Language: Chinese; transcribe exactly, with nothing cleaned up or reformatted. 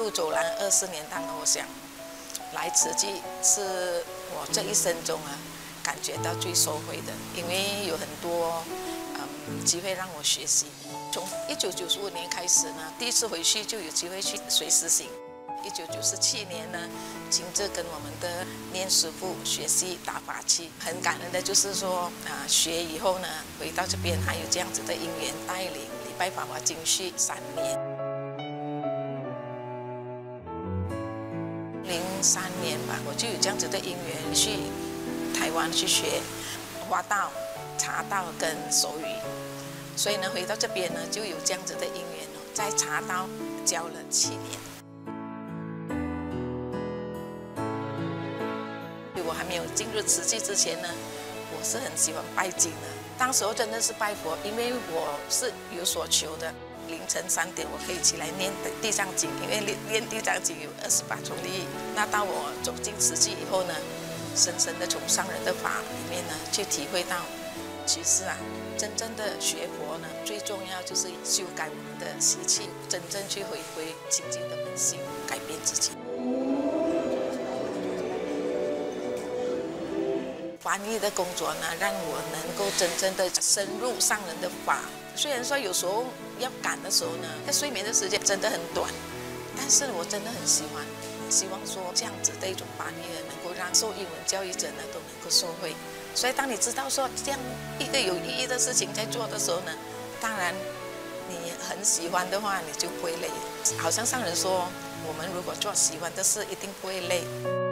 路走来二十年当中，我想来慈济是我这一生中啊感觉到最受惠的，因为有很多嗯机会让我学习。从一九九五年开始呢，第一次回去就有机会去随师行。一九九七年呢，亲自跟我们的念师傅学习打法器，很感恩的就是说啊，学以后呢，回到这边还有这样子的因缘带领礼拜法华经序三年。零三年吧，我就有这样子的因缘去台湾去学花道、茶道跟手语，所以呢，回到这边呢，就有这样子的因缘哦，在茶道教了七年。我还没有进入慈济之前呢，我是很喜欢拜经的。当时候真的是拜佛，因为我是有所求的。凌晨三点我可以起来念地藏经，因为念地藏经有二十八重利益。那当我走进慈济以后呢，深深的从上人的法里面呢，去体会到，其实啊，真正的学佛呢，最重要就是修改我们的习气，真正去回归清净的本性，改变自己。翻译的工作呢，让我能够真正的深入上人的法。虽然说有时候要赶的时候呢，在睡眠的时间真的很短，但是我真的很喜欢，希望说这样子的一种翻译呢，能够让受英文教育者呢都能够受惠。所以当你知道说这样一个有意义的事情在做的时候呢，当然你很喜欢的话，你就不会累。好像上人说，我们如果做喜欢的事，一定不会累。